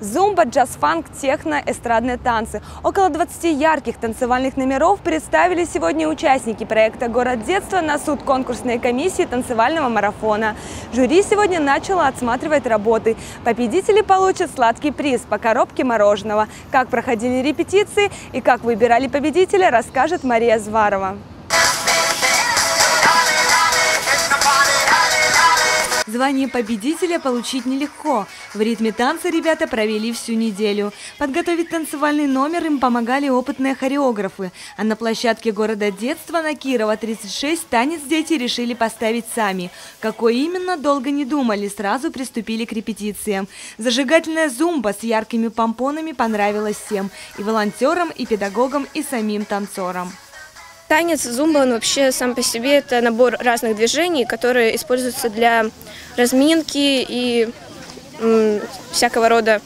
Зумба, джаз-фанк, техно, эстрадные танцы. Около 20 ярких танцевальных номеров представили сегодня участники проекта «Город детства» на суд конкурсной комиссии танцевального марафона. Жюри сегодня начало отсматривать работы. Победители получат сладкий приз по коробке мороженого. Как проходили репетиции и как выбирали победителя, расскажет Мария Зварова. Звание победителя получить нелегко. В ритме танца ребята провели всю неделю. Подготовить танцевальный номер им помогали опытные хореографы. А на площадке города детства на Кирова 36 танец дети решили поставить сами. Какой именно, долго не думали, сразу приступили к репетициям. Зажигательная зумба с яркими помпонами понравилась всем. И волонтерам, и педагогам, и самим танцорам. Танец зумба, он вообще сам по себе это набор разных движений, которые используются для разминки и всякого рода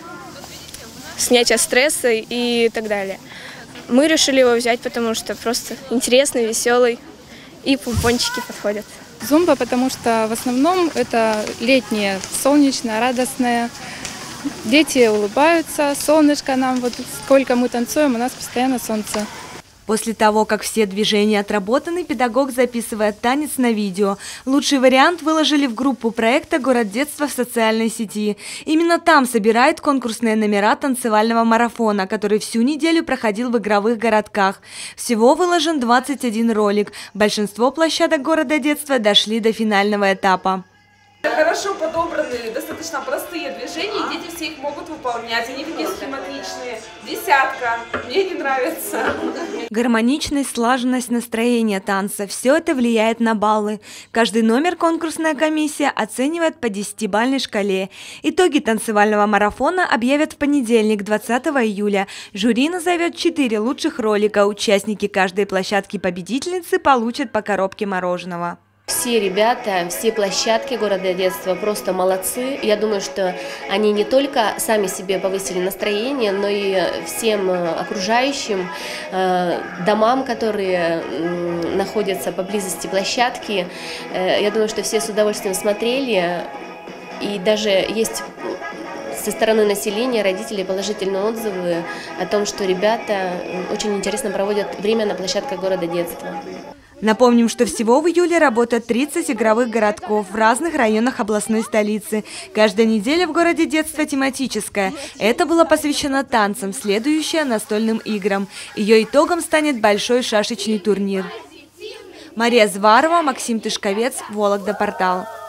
снятия стресса и так далее. Мы решили его взять, потому что просто интересный, веселый и помпончики подходят. Зумба, потому что в основном это летнее, солнечное, радостное. Дети улыбаются, солнышко нам, вот сколько мы танцуем, у нас постоянно солнце. После того, как все движения отработаны, педагог записывает танец на видео. Лучший вариант выложили в группу проекта «Город детства» в социальной сети. Именно там собирают конкурсные номера танцевального марафона, который всю неделю проходил в игровых городках. Всего выложен 21 ролик. Большинство площадок города детства дошли до финального этапа. Хорошо подобраны, достаточно простые движения, и дети все их могут выполнять. Они такие схематичные. Десятка. Мне не нравится. Гармоничность, слаженность настроения танца – все это влияет на баллы. Каждый номер конкурсная комиссия оценивает по 10-бальной шкале. Итоги танцевального марафона объявят в понедельник, 20 июля. Жюри назовет 4 лучших ролика. Участники каждой площадки победительницы получат по коробке мороженого. Все ребята, все площадки города детства просто молодцы. Я думаю, что они не только сами себе повысили настроение, но и всем окружающим домам, которые находятся поблизости площадки. Я думаю, что все с удовольствием смотрели. И даже есть со стороны населения, родителей положительные отзывы о том, что ребята очень интересно проводят время на площадках города детства. Напомним, что всего в июле работает 30 игровых городков в разных районах областной столицы. Каждая неделя в городе детства тематическая. Это было посвящено танцам, следующее – настольным играм. Ее итогом станет большой шашечный турнир. Мария Зварова, Максим Тышковец, Вологда Портал.